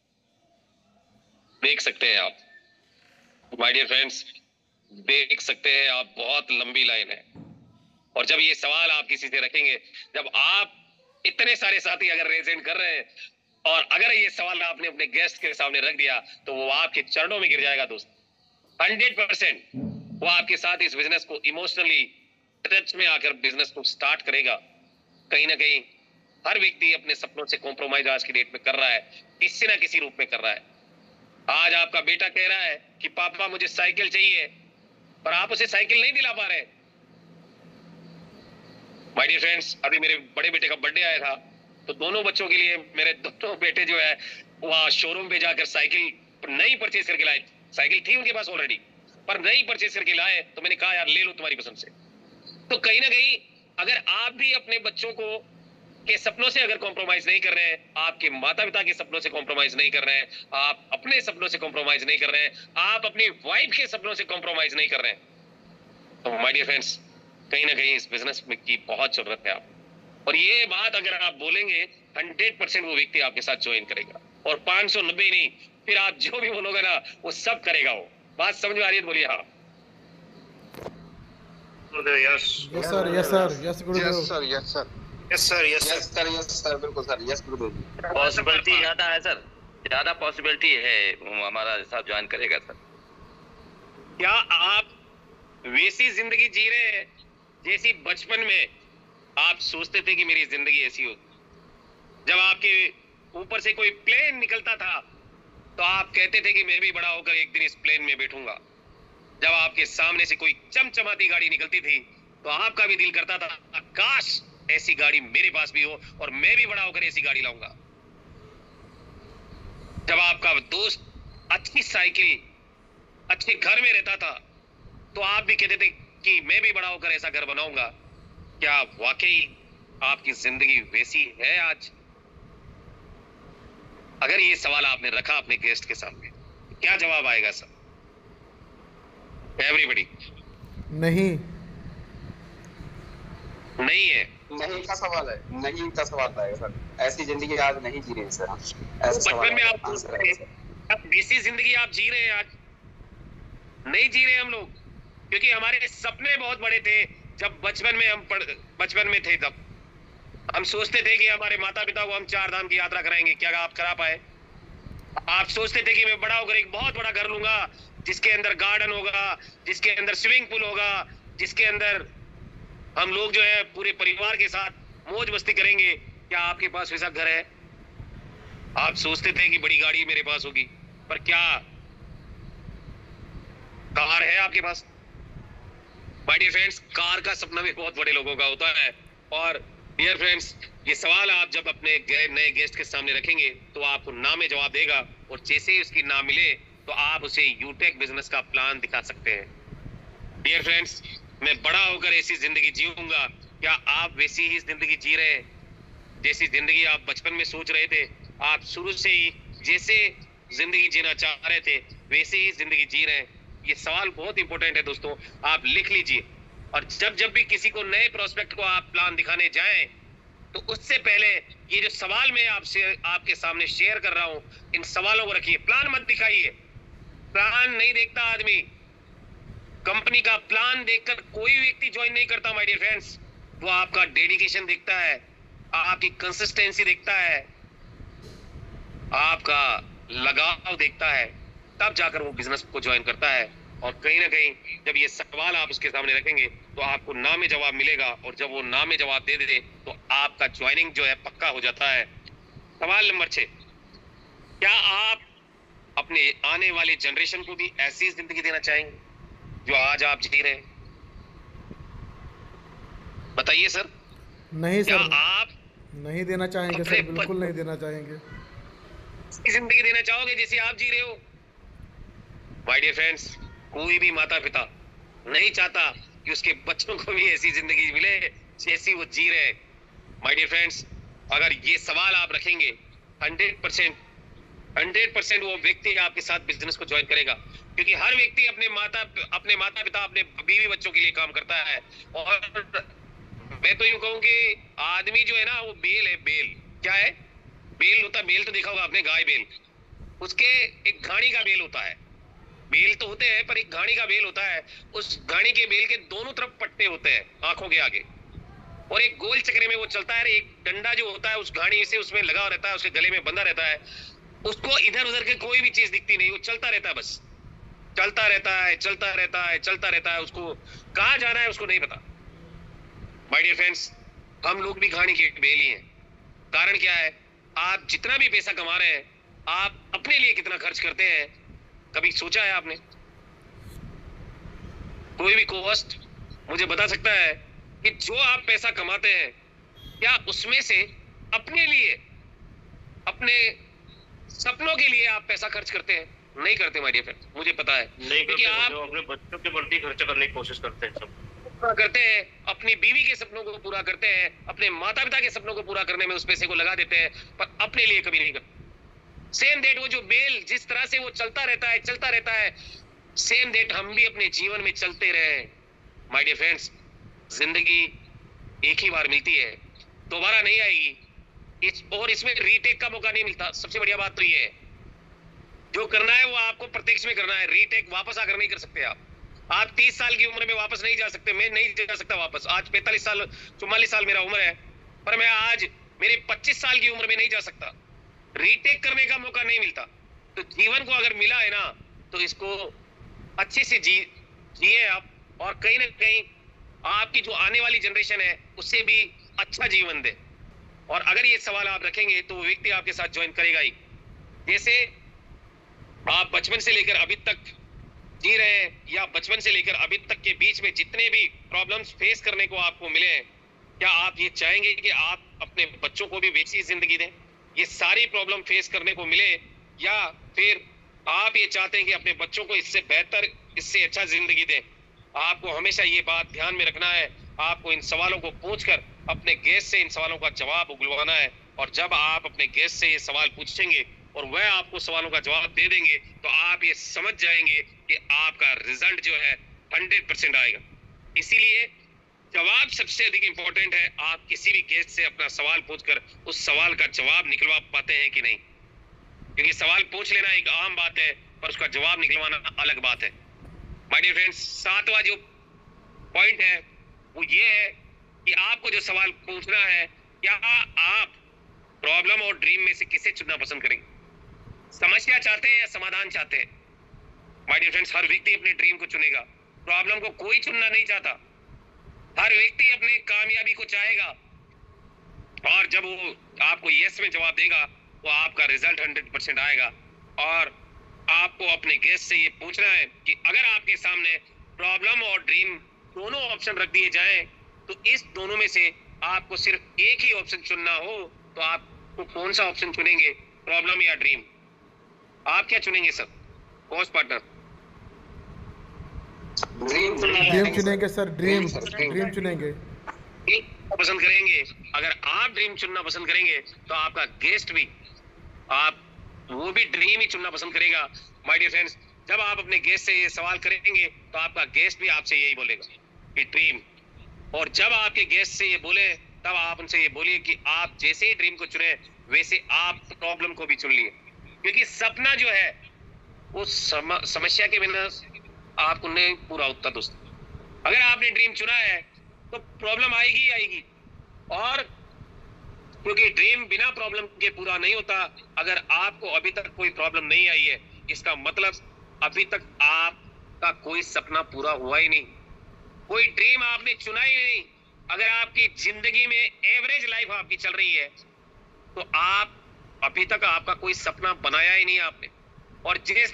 देख सकते हैं आप माय डियर फ्रेंड्स, देख सकते हैं आप, बहुत लंबी लाइन है। और जब ये सवाल आप किसी से रखेंगे, जब आप इतने सारे साथी अगर रेजेंट कर रहे हैं और अगर ये सवाल आपने अपने गेस्ट के सामने रख दिया, तो वो आपके चरणों में गिर जाएगा दोस्त। 100% वो आपके साथ इस बिजनेस को इमोशनली टच में आकर बिजनेस को स्टार्ट करेगा। कहीं ना कहीं हर व्यक्ति अपने सपनों से कॉम्प्रोमाइज आज की डेट में कर रहा है, किसी ना किसी रूप में कर रहा है। आज आपका बेटा कह रहा है कि पापा मुझे साइकिल चाहिए, पर आप उसे साइकिल नहीं दिला पा रहे। माय डियर फ्रेंड्स, अभी मेरे बड़े बेटे का बर्थडे आया था, तो दोनों बच्चों के लिए मेरे दोनों बेटे जो है वहाँ शोरूम पे जाकर साइकिल नई परचेज करके लाए। साइकिल थी उनके पास ऑलरेडी, पर नई परचेज करके लाए। तो मैंने कहा यार ले लो तुम्हारी पसंद से। तो कहीं ना कहीं अगर आप भी अपने बच्चों को के सपनों से अगर कॉम्प्रोमाइज नहीं कर रहे हैं, आपके माता पिता के सपनों से कॉम्प्रोमाइज नहीं कर रहे हैं, आप अपने सपनों से कॉम्प्रोमाइज नहीं कर रहे हैं, आप अपनी वाइफ के सपनों से कॉम्प्रोमाइज नहीं कर रहे हैं, तो माय डियर फ्रेंड्स, कहीं ना कहीं इस बिजनेस में की बहुत जरूरत है आप। और ये बात अगर आप बोलेंगे 100% वो व्यक्ति आपके साथ ज्वाइन करेगा। और 590 नहीं, फिर आप जो भी बोलोगे ना वो सब करेगा। वो बात समझ में आ रही है? बोलिए हाँ। Yes sir, yes sir, yes गुरुदेव, yes sir, yes sir, yes sir, yes sir, yes sir, बिल्कुल सर, यस गुरुदेव। पॉसिबिलिटी ज्यादा है सर, ज्यादा पॉसिबिलिटी है वो हमारा साथ ज्वाइन करेगा सर। क्या आप वैसी जिंदगी जी रहे हैं जैसी बचपन में आप सोचते थे कि मेरी जिंदगी ऐसी हो? जब आपके ऊपर से कोई प्लेन निकलता था तो आप कहते थे कि मैं भी बड़ा होकर एक दिन इस प्लेन में बैठूंगा। जब आपके सामने से कोई चमचमाती गाड़ी निकलती थी तो आपका भी दिल करता था काश ऐसी गाड़ी मेरे पास भी हो और मैं भी बड़ा होकर ऐसी गाड़ी लाऊंगा। जब आपका दोस्त अच्छी साइकिल, अच्छे घर में रहता था तो आप भी कहते थे कि मैं भी बड़ा होकर ऐसा घर बनाऊंगा। क्या वाकई आपकी जिंदगी वैसी है आज? अगर ये सवाल आपने रखा अपने गेस्ट के सामने, क्या जवाब आएगा सर? एवरीबॉडी नहीं, नहीं है। नहीं का सवाल है, नहीं का सवाल आएगा सर। ऐसी जिंदगी आज नहीं जी रहे सर। बचपन में आप वैसी जिंदगी आप जी रहे हैं, आज नहीं जी रहे हम लोग, क्योंकि हमारे सपने बहुत बड़े थे। जब बचपन में हम बचपन में थे तब हम सोचते थे कि हमारे माता पिता को हम 4 धाम की यात्रा कराएंगे। क्या आप करा पाए? आप सोचते थे कि मैं बड़ा होकर एक बहुत बड़ा घर लूंगा जिसके अंदर गार्डन होगा, जिसके अंदर स्विमिंग पूल होगा, जिसके अंदर हम लोग जो है पूरे परिवार के साथ मौज मस्ती करेंगे। क्या आपके पास वैसा घर है? आप सोचते थे कि बड़ी गाड़ी मेरे पास होगी, पर क्या कार है आपके पास। माय डियर फ्रेंड्स, कार का सपना भी बहुत बड़े लोगों का होता है। और डियर फ्रेंड्स, ये सवाल आप जब अपने नए गेस्ट के सामने रखेंगे तो आपको ना में जवाब देगा, और जैसे ही उसकी ना मिले तो आप उसे यूटेक बिजनेस का प्लान दिखा सकते हैं। डियर फ्रेंड्स, मैं बड़ा होकर ऐसी जिंदगी जीऊंगा, क्या आप वैसी ही जिंदगी जी रहे हैं जैसी जिंदगी आप बचपन में सोच रहे थे? आप शुरू से ही जैसे जिंदगी जीना चाह रहे थे वैसे ही जिंदगी जी रहे हैं? ये सवाल बहुत इंपॉर्टेंट है दोस्तों, आप लिख लीजिए। और जब भी किसी को नए प्रोस्पेक्ट को आप प्लान दिखाने जाएं तो उससे पहले ये जो सवाल मैं आपके सामने शेयर कर रहा हूं, इन सवालों को रखिए। प्लान मत दिखाइए, प्लान नहीं देखता आदमी। कंपनी का प्लान देखकर कोई व्यक्ति ज्वाइन नहीं करता माय डियर फ्रेंड्स। वो आपका डेडिकेशन देखता है, आपकी कंसिस्टेंसी देखता है, आपका लगाव देखता है, तब जाकर वो बिजनेस को ज्वाइन करता है। और कहीं ना कहीं जब ये सवाल आप उसके सामने रखेंगे तो आपको ना में जवाब मिलेगा, और जब वो ना में जवाब दे दे तो आपका ज्वाइनिंग जो है पक्का हो जाता है। सवाल नंबर 6, क्या आप अपने आने वाले जनरेशन को भी ऐसी जिंदगी देना चाहेंगे जो आज आप जी रहे हैं? बताइए सर। नहीं क्या सर, आप नहीं देना चाहेंगे सर, बिल्कुल नहीं देना चाहेंगे। जिंदगी देना चाहोगे जैसे आप जी रहे हो? माय डियर फ्रेंड्स, कोई भी माता पिता नहीं चाहता कि उसके बच्चों को भी ऐसी जिंदगी मिले जैसी वो जी रहे। माय डियर फ्रेंड्स, अगर ये सवाल आप रखेंगे 100% वो व्यक्ति आपके साथ बिजनेस को ज्वाइन करेगा, क्योंकि हर व्यक्ति अपने माता पिता, अपने बीवी बच्चों के लिए काम करता है। और मैं तो यूं कहूं कि आदमी जो है ना, वो बेल है। बेल क्या है? बेल होता है, बेल तो देखा होगा आपने, गाय बेल। उसके एक घाणी का बेल होता है। बेल तो होते हैं पर एक घाणी का बेल होता है। उस घाणी के बेल के दोनों तरफ पट्टे होते हैं आंखों के आगे, और एक गोल चक्रे में वो चलता है। एक डंडा जो होता है उस घाणी से उसमें लगा रहता है, उसके गले में बंधा रहता है। उसको इधर उधर के कोई भी चीज दिखती नहीं, वो चलता रहता है, बस चलता रहता है, चलता रहता है, चलता रहता है। उसको कहाँ जाना है उसको नहीं पता। माय डियर फ्रेंड्स, हम लोग भी घाणी के बेल ही हैं। कारण क्या है? आप जितना भी पैसा कमा रहे हैं, आप अपने लिए कितना खर्च करते हैं, कभी सोचा है आपने? कोई भी कॉस्ट मुझे बता सकता है कि जो आप पैसा कमाते हैं, क्या उसमें से अपने लिए, अपने सपनों के लिए आप पैसा खर्च करते हैं? नहीं करते माय डियर फ्रेंड्स, मुझे पता है। नहीं क्योंकि करते, आप जो अपने बच्चों के प्रति खर्च करने की कोशिश करते हैं सब पूरा करते हैं, अपनी बीवी के सपनों को पूरा करते हैं, अपने माता पिता के सपनों को पूरा करने में उस पैसे को लगा देते हैं, पर अपने लिए कभी नहीं करते। सेम डेट वो जो बेल जिस तरह से वो चलता रहता है, चलता रहता है, सेम डेट हम भी अपने जीवन में चलते रहे। माय डियर फ्रेंड्स, जिंदगी एक ही बार मिलती है, दोबारा नहीं आएगी। और इसमें रीटेक का मौका नहीं मिलता। सबसे बढ़िया बात तो ये है, जो करना है वो आपको प्रत्यक्ष में करना है। रीटेक वापस आकर नहीं कर सकते आप 30 साल की उम्र में वापस नहीं जा सकते। मैं नहीं जा सकता वापस। आज 45 साल 44 साल मेरा उम्र है, पर मैं आज मेरे 25 साल की उम्र में नहीं जा सकता। रीटेक करने का मौका नहीं मिलता। तो जीवन को अगर मिला है ना, तो इसको अच्छे से जिए आप, और कहीं ना कहीं आपकी जो आने वाली जनरेशन है उससे भी अच्छा जीवन दे। और अगर ये सवाल आप रखेंगे तो वो व्यक्ति आपके साथ ज्वाइन करेगा ही। जैसे आप बचपन से लेकर अभी तक जी रहे हैं, या बचपन से लेकर अभी तक के बीच में जितने भी प्रॉब्लम्स फेस करने को आपको मिले हैं, क्या आप ये चाहेंगे कि आप अपने बच्चों को भी वैसी जिंदगी दें, ये सारी प्रॉब्लम फेस करने को मिले, या फिर आप ये चाहते हैं कि अपने बच्चों को इससे बेहतर, इससे अच्छा जिंदगी दें? आपको हमेशा ये बात ध्यान में रखना है। आपको इन सवालों को पूछकर अपने गेस्ट से इन सवालों का जवाब उगलवाना है। और जब आप अपने गेस्ट से ये सवाल पूछेंगे और वह आपको सवालों का जवाब दे देंगे, तो आप ये समझ जाएंगे कि आपका रिजल्ट जो है 100% आएगा। इसीलिए जवाब सबसे अधिक इंपॉर्टेंट है। आप किसी भी गेस्ट से अपना सवाल पूछकर उस सवाल का जवाब निकलवा पाते हैं कि नहीं, क्योंकि सवाल पूछ लेना एक आम बात है, पर उसका जवाब निकलवाना अलग बात है। माय डियर फ्रेंड्स, 7वां जो पॉइंट है वो ये है कि आपको जो सवाल पूछना है, क्या आप प्रॉब्लम और ड्रीम में से किसे चुनना पसंद करेंगे? समस्या चाहते हैं या समाधान चाहते हैं? माय डियर फ्रेंड्स, हर व्यक्ति अपने ड्रीम को चुनेगा। प्रॉब्लम को कोई चुनना नहीं चाहता। हर व्यक्ति अपने कामयाबी को चाहेगा, और जब वो आपको यस में जवाब देगा तो आपका रिजल्ट 100% आएगा। और आपको अपने गेस्ट से ये पूछना है कि अगर आपके सामने प्रॉब्लम और ड्रीम दोनों ऑप्शन रख दिए जाएं, तो इस दोनों में से आपको सिर्फ एक ही ऑप्शन चुनना हो, तो आपको कौन सा ऑप्शन चुनेंगे, प्रॉब्लम या ड्रीम? आप क्या चुनेंगे सर, कोच पार्टनर? ड्रीम चुनेंगे सर, ड्रीम चुनेंगे। पसंद करेंगे। अगर आप ड्रीम चुनना पसंद करेंगे तो आपका गेस्ट भी वो भी ड्रीम ही चुनना पसंद करेगा। माय डियर फ्रेंड्स, जब आप अपने गेस्ट से ये सवाल करेंगे तो आपका गेस्ट भी आपसे यही बोलेगा कि ड्रीम। और जब आपके गेस्ट से ये बोले तब आप उनसे ये बोलिए कि आप जैसे ही ड्रीम को चुने वैसे आप प्रॉब्लम को भी चुन लिए, क्योंकि सपना जो है वो समस्या के बिना आपको नहीं पूरा होता दोस्तों। अगर आपने ड्रीम चुना है तो प्रॉब्लम आएगी ही आएगी, और क्योंकि ड्रीम बिना प्रॉब्लम के पूरा नहीं होता। अगर आपको अभी तक कोई प्रॉब्लम नहीं आई है, इसका मतलब अभी तक आपका कोई सपना पूरा हुआ ही नहीं, कोई ड्रीम आपने चुना ही नहीं। अगर आपकी जिंदगी में एवरेज लाइफ आपकी चल रही है तो आप अभी तक आपका कोई सपना बनाया ही नहीं आपने। और जिस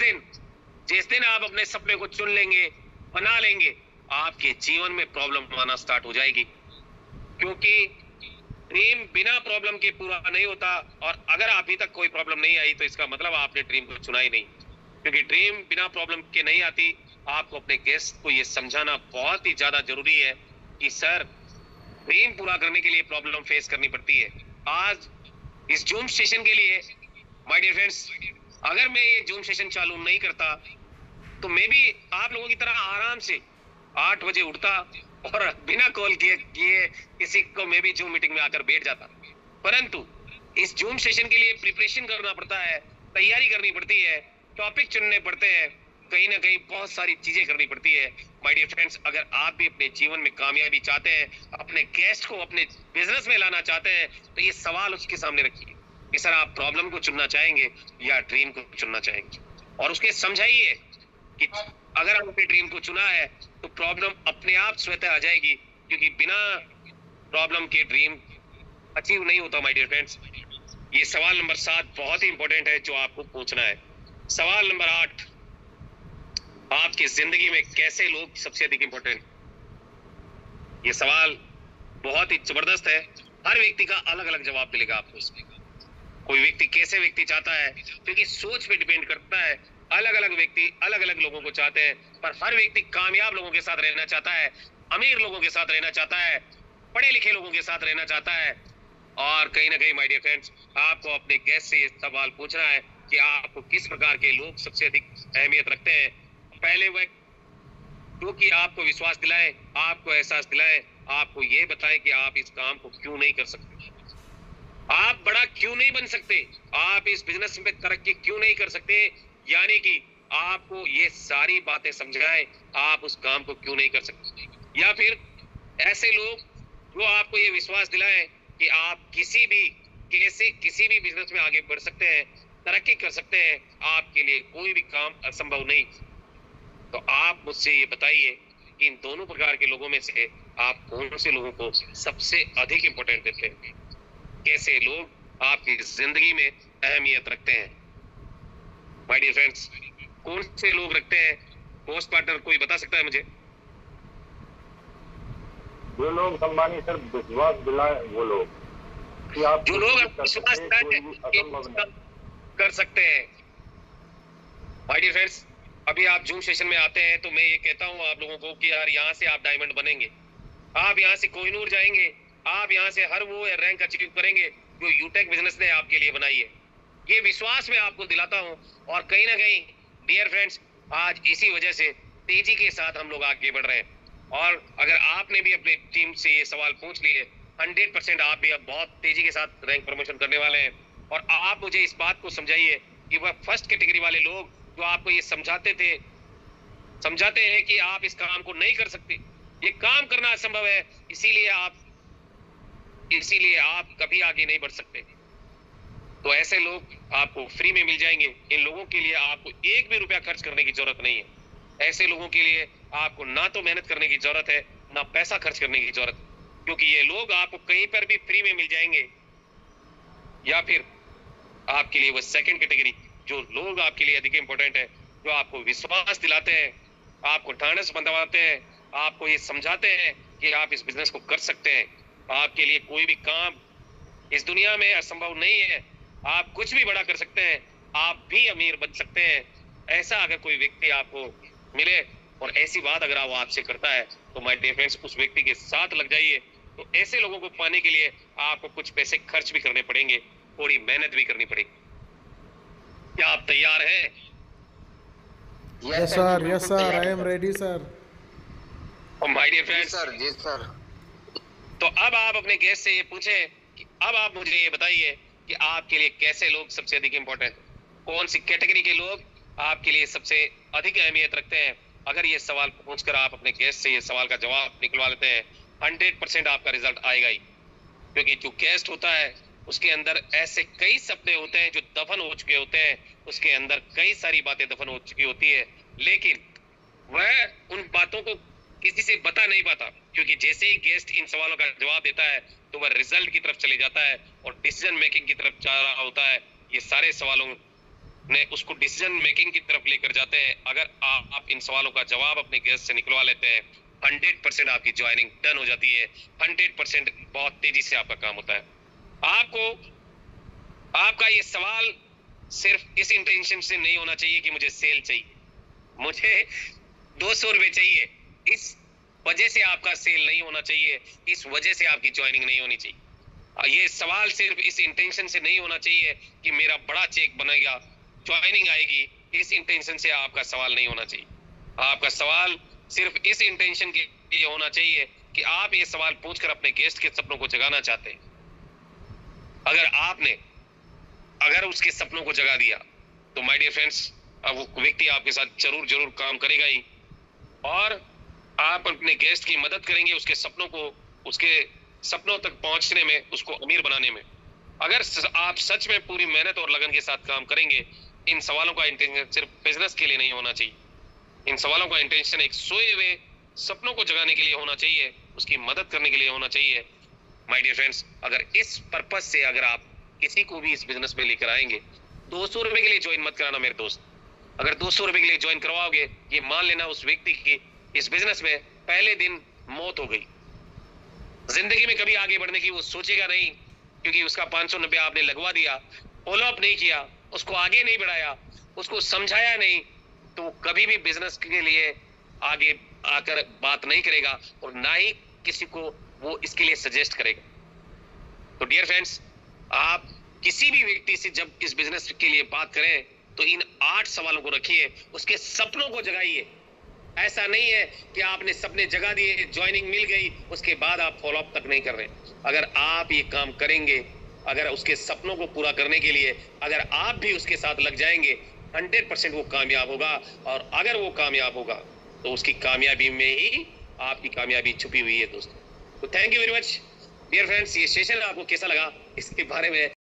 दिन आप अपने सपने को चुन लेंगे, बना लेंगे, आपके जीवन में प्रॉब्लम आना स्टार्ट हो जाएगी, क्योंकि ड्रीम बिना प्रॉब्लम के पूरा नहीं होता। और अगर अभी तक कोई प्रॉब्लम नहीं आई तो इसका मतलब आपने ड्रीम को चुना ही नहीं, क्योंकि ड्रीम बिना प्रॉब्लम के नहीं आती। आपको अपने गेस्ट को ये समझाना बहुत ही ज्यादा जरूरी है कि सर, ड्रीम पूरा करने के लिए प्रॉब्लम फेस करनी पड़ती है। आज इस जूम सेशन के लिए माय डियर फ्रेंड्स, अगर मैं ये जूम सेशन चालू नहीं करता तो मैं भी आप लोगों की तरह आराम से 8 बजे उठता और बिना कॉल किए किसी को मैं भी जूम मीटिंग में आकर बैठ जाता। परंतु इस जूम सेशन के लिए प्रिपरेशन करना पड़ता है, तैयारी करनी पड़ती है, टॉपिक चुनने पड़ते हैं, कहीं ना कहीं बहुत सारी चीजें करनी पड़ती है। माय डियर फ्रेंड्स, अगर आप भी अपने जीवन में कामयाबी चाहते हैं, अपने गेस्ट को अपने बिजनेस में लाना चाहते हैं, तो ये सवाल उसके सामने रखिए कि सर आप प्रॉब्लम को चुनना चाहेंगे या ड्रीम को चुनना चाहेंगे, और उसके समझाइए कि अगर आपने ड्रीम को चुना है तो प्रॉब्लम अपने आप स्वतः आ जाएगी, क्योंकि बिना प्रॉब्लम के ड्रीम अचीव नहीं होता। माय डियर फ्रेंड्स, ये सवाल नंबर 7 बहुत ही इंपॉर्टेंट है जो आपको पूछना है। सवाल नंबर 8, आपकी जिंदगी में कैसे लोग सबसे अधिक इंपॉर्टेंट? ये सवाल बहुत ही जबरदस्त है, हर व्यक्ति का अलग अलग जवाब मिलेगा आपको इसमें। कोई व्यक्ति कैसे व्यक्ति चाहता है, क्योंकि सोच पे डिपेंड करता है। अलग अलग व्यक्ति अलग अलग लोगों को चाहते हैं, पर हर व्यक्ति कामयाब लोगों के साथ रहना चाहता है, अमीर लोगों के साथ रहना चाहता है, पढ़े लिखे लोगों के साथ रहना चाहता है। और कहीं ना कहीं माय डियर फ्रेंड्स, आपको अपने गेस्ट से ये सवाल पूछना है कि आपको किस प्रकार के लोग सबसे अधिक अहमियत रखते हैं। पहले वह जो कि आपको विश्वास दिलाए, आपको एहसास दिलाए, आपको ये बताए कि आप इस काम को क्यों नहीं कर सकते, आप बड़ा क्यों नहीं बन सकते, आप इस बिजनेस में तरक्की क्यों नहीं कर सकते, यानी कि आपको ये सारी बातें समझाए, आप उस काम को क्यों नहीं कर सकते। या फिर ऐसे लोग जो आपको ये विश्वास दिलाए कि आप किसी भी बिजनेस में आगे बढ़ सकते हैं, तरक्की कर सकते हैं, आपके लिए कोई भी काम असंभव नहीं। तो आप मुझसे ये बताइए कि इन दोनों प्रकार के लोगों में से आप कौन से लोगों को सबसे अधिक इंपॉर्टेंट देते हैं? कैसे लोग आपकी जिंदगी में अहमियत रखते हैं? माय डियर फ्रेंड्स, कौन से लोग रखते हैं? पोस्ट पार्टनर कोई बता सकता है मुझे? जो लोग सम्मानित सर विश्वास दिलाए, वो लोग कि आप जो लोग विश्वास दिलाए कर सकते हैं। माय डियर फ्रेंड्स, अभी आप जूम सेशन में आते हैं तो मैं ये कहता हूँ आप लोगों को कि यार यहाँ से आप डायमंड बनेंगे, आप यहाँ से कोहिनूर जाएंगे, आप यहाँ से हर वो रैंक अचीव करेंगे जो यूटेक बिजनेस ने आपके लिए बनाई है। ये विश्वास मैं आपको दिलाता हूँ। और कहीं ना कहीं डियर फ्रेंड्स, आज इसी वजह से तेजी के साथ हम लोग आगे बढ़ रहे हैं। और अगर आपने भी अपनी टीम से ये सवाल पूछ लिए, 100% आप भी अब बहुत तेजी के साथ रैंक प्रमोशन करने वाले हैं। और आप मुझे इस बात को समझाइए कि वह फर्स्ट कैटेगरी वाले लोग जो आपको ये समझाते हैं कि आप इस काम को नहीं कर सकते, ये काम करना असंभव है, इसीलिए आप कभी आगे नहीं बढ़ सकते, तो ऐसे लोग आपको फ्री में मिल जाएंगे। इन लोगों के लिए आपको एक भी रुपया खर्च करने की जरूरत नहीं है। ऐसे लोगों के लिए आपको ना तो मेहनत करने की जरूरत है, ना पैसा खर्च करने की जरूरत, क्योंकि ये लोग आपको कहीं पर भी फ्री में मिल जाएंगे। या फिर आपके लिए वो सेकंड कैटेगरी जो लोग आपके लिए अधिक इंपॉर्टेंट है, जो आपको विश्वास दिलाते हैं, आपको ढांढस बंधवाते हैं, आपको ये समझाते हैं कि आप इस बिजनेस को कर सकते हैं। आपके लिए कोई भी काम इस दुनिया में असंभव नहीं है। आप कुछ भी बड़ा कर सकते हैं, आप भी अमीर बन सकते हैं। ऐसा अगर कोई व्यक्ति आपको मिले और ऐसी बात अगर वो आपसे करता है तो माय डियर फ्रेंड्स, उस व्यक्ति के साथ लग जाइए। तो ऐसे लोगों को पाने के लिए आपको कुछ पैसे खर्च भी करने पड़ेंगे, थोड़ी मेहनत भी करनी पड़ेगी। क्या आप तैयार हैं? Yes sir, I am ready sir. My dear friends, sir जी सर। तो अब आप अपने गेस्ट से ये पूछें कि अब आप मुझे ये बताइए कि आपके लिए कैसे लोग सबसे अधिक इंपॉर्टेंट, कौन सी कैटेगरी के लोग आपके लिए सबसे अधिक अहमियत रखते हैं। अगर ये सवाल पूछकर आप अपने गेस्ट से ये सवाल का जवाब निकलवा लेते हैं, 100% आपका रिजल्ट आएगा ही। क्योंकि जो गेस्ट होता है उसके अंदर ऐसे कई सपने होते हैं जो दफन हो चुके होते हैं, उसके अंदर कई सारी बातें दफन हो चुकी होती है, लेकिन वह उन बातों को किसी से बता नहीं पाता। क्योंकि जैसे ही गेस्ट इन सवालों का जवाब देता है तो वह रिजल्ट की तरफ चले जाता है और डिसीजन मेकिंग की तरफ जा रहा होता है। ये सारे सवालों ने उसको डिसीजन मेकिंग की तरफ लेकर जाते हैं। अगर आप इन सवालों का जवाब अपने गेस्ट से निकलवा लेते हैं, 100% आपकी ज्वाइनिंग डन हो जाती है। 100% बहुत तेजी से आपका काम होता है। आपको आपका ये सवाल सिर्फ इस इंटेंशन से नहीं होना चाहिए कि मुझे सेल चाहिए, मुझे 200 रुपए चाहिए, इस वजह से आपका सेल नहीं होना चाहिए, इस वजह से आपकी ज्वाइनिंग नहीं होनी चाहिए। ये सवाल सिर्फ इस इंटेंशन से नहीं होना चाहिए कि मेरा बड़ा चेक बनेगा, ज्वाइनिंग आएगी, इस इंटेंशन से आपका सवाल नहीं होना चाहिए। आपका सवाल सिर्फ इस इंटेंशन के लिए होना चाहिए कि आप ये सवाल पूछकर अपने गेस्ट के सपनों को जगाना चाहते हैं। अगर उसके सपनों को जगा दिया तो माय डियर फ्रेंड्स, अब वो व्यक्ति आपके साथ जरूर काम करेगा ही, और आप अपने गेस्ट की मदद करेंगे उसके सपनों तक पहुंचने में, उसको अमीर बनाने में। अगर आप सच में पूरी मेहनत और लगन के साथ काम करेंगे, इन सवालों का इंटेंशन सिर्फ बिजनेस के लिए नहीं होना चाहिए। इन सवालों का इंटेंशन एक सोए हुए सपनों को जगाने के लिए होना चाहिए, उसकी मदद करने के लिए होना चाहिए। माय डियर फ्रेंड्स, अगर इस पर्पस से अगर आप किसी को भी इस बिजनेस में लेकर आएंगे, 200 रुपए के लिए ज्वाइन मत कराना मेरे दोस्त। अगर 200 रुपए के लिए ज्वाइन करवाओगे, ये मान लेना उस व्यक्ति की इस बिजनेस में पहले दिन मौत हो गई। जिंदगी में कभी आगे बढ़ने की वो सोचेगा नहीं, क्योंकि उसका 590 आपने लगवा दिया, फॉलो अप नहीं किया, उसको आगे नहीं बढ़ाया, उसको समझाया नहीं, तो वो कभी भी बिजनेस के लिए आगे आकर बात नहीं करेगा और ना ही किसी को वो इसके लिए सजेस्ट करेगा। तो डियर फ्रेंड्स, आप किसी भी व्यक्ति से जब इस बिजनेस के लिए बात करें तो इन 8 सवालों को रखिए, उसके सपनों को जगाइए। ऐसा नहीं है कि आपने सपने जगा दिए, ज्वाइनिंग मिल गई, उसके बाद आप फॉलो अप तक नहीं कर रहे। अगर आप ये काम करेंगे, अगर उसके सपनों को पूरा करने के लिए अगर आप भी उसके साथ लग जाएंगे, 100% वो कामयाब होगा। और अगर वो कामयाब होगा तो उसकी कामयाबी में ही आपकी कामयाबी छुपी हुई है दोस्तों। तो thank you very much dear friends. ये सेशन आपको कैसा लगा इसके बारे में